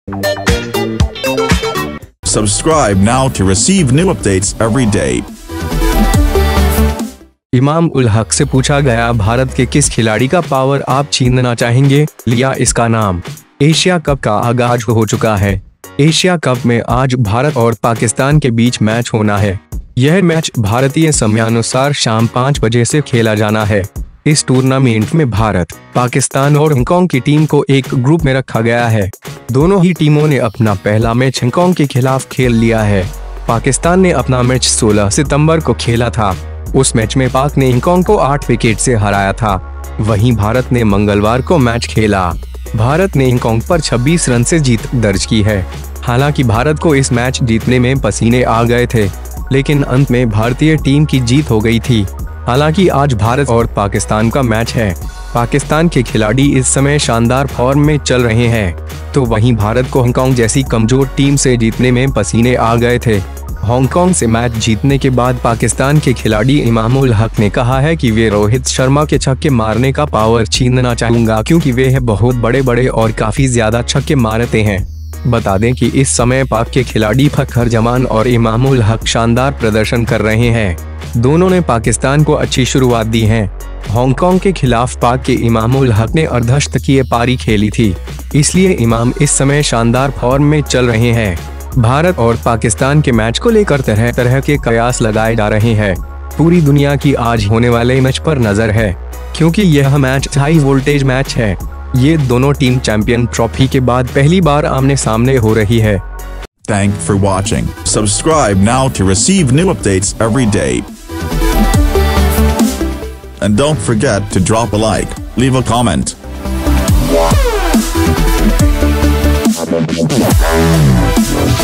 Subscribe now to receive new updates every day. Imam ul Haq से पूछा गया, भारत के किस खिलाड़ी का पावर आप छीनना चाहेंगे? लिया इसका नाम। एशिया कप का आगाज हो चुका है। एशिया कप में आज भारत और पाकिस्तान के बीच मैच होना है। यह मैच भारतीय समयानुसार शाम 5 बजे से खेला जाना है। इस टूर्नामेंट में भारत, पाकिस्तान और हांगकांग की टीम को एक ग्रुप में रखा गया है। दोनों ही टीमों ने अपना पहला मैच हांगकांग के खिलाफ खेल लिया है। पाकिस्तान ने अपना मैच 16 सितंबर को खेला था। उस मैच में पाक ने हांगकांग को 8 विकेट से हराया था। वहीं भारत ने मंगलवार को मैच खेला। भारत ने हांगकांग पर 26 रन से जीत दर्ज की है। हालांकि भारत को इस मैच जीतने में पसीने आ गए थे, लेकिन अंत में भारतीय टीम की जीत हो गई थी। हालांकि आज भारत और पाकिस्तान का मैच है। पाकिस्तान के खिलाड़ी इस समय शानदार फॉर्म में चल रहे हैं, तो वहीं भारत को हांगकांग जैसी कमजोर टीम से जीतने में पसीने आ गए थे। हांगकांग से मैच जीतने के बाद पाकिस्तान के खिलाड़ी इमाम उल हक ने कहा है कि वे रोहित शर्मा के छक्के मारने का पावर छीनना चाहूंगा, क्योंकि वे बहुत बड़े बड़े और काफी ज्यादा छक्के मारते हैं। बता दें कि इस समय पाक के खिलाड़ी फखर जमान और इमाम उल हक शानदार प्रदर्शन कर रहे हैं। दोनों ने पाकिस्तान को अच्छी शुरुआत दी है। हांगकांग के खिलाफ पाक के इमाम उल हक ने अर्धशतकीय पारी खेली थी, इसलिए इमाम इस समय शानदार फॉर्म में चल रहे हैं। भारत और पाकिस्तान के मैच को लेकर तरह तरह के कयास लगाए जा रहे हैं। पूरी दुनिया की आज होने वाले मैच पर नजर है, क्योंकि यह मैच हाई वोल्टेज मैच है। ये दोनों टीम चैंपियन ट्रॉफी के बाद पहली बार आमने सामने हो रही है। Thanks for watching. Subscribe now to receive new updates every day. And don't forget to drop a like, leave a comment.